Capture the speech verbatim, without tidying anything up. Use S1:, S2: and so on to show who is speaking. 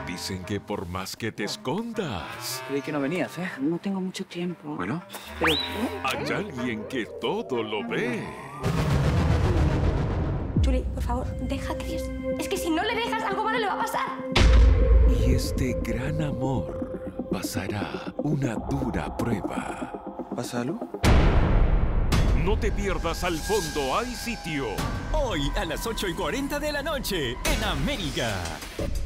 S1: Dicen que por más que te escondas,
S2: Creí que no venías, ¿eh?
S3: No tengo mucho tiempo.
S2: Bueno.
S3: Pero...
S1: hay alguien que todo lo ve.
S4: Julie, por favor, deja a Chris. Es que si no le dejas, algo malo le va a pasar.
S1: Y este gran amor pasará una dura prueba.
S2: ¿Pasa algo?
S1: No te pierdas Al Fondo Hay Sitio.
S5: Hoy a las ocho y cuarenta de la noche en América.